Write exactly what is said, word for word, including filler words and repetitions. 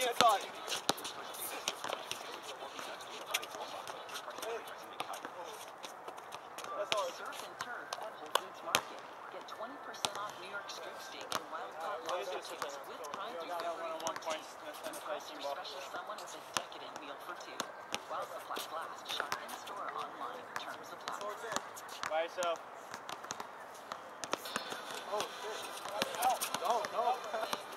can't talk. Surf and turf at Whole Foods Market. Get twenty percent off New York strip steak and wild caught lobster tails with Prime through February fourteenth. Impress your special someone with a decadent meal for two. While supplies last, shop in store or online. Terms apply. By yourself. Oh shit. No, no.